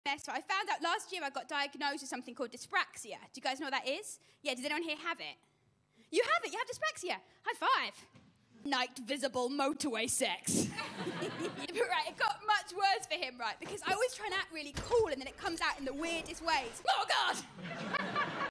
So I found out last year I got diagnosed with something called dyspraxia. Do you guys know what that is? Yeah, does anyone here have it? You have it, you have dyspraxia. High five. Night visible motorway sex. Right, it got much worse for him, right? Because I always try and act really cool and then it comes out in the weirdest ways. Oh, God!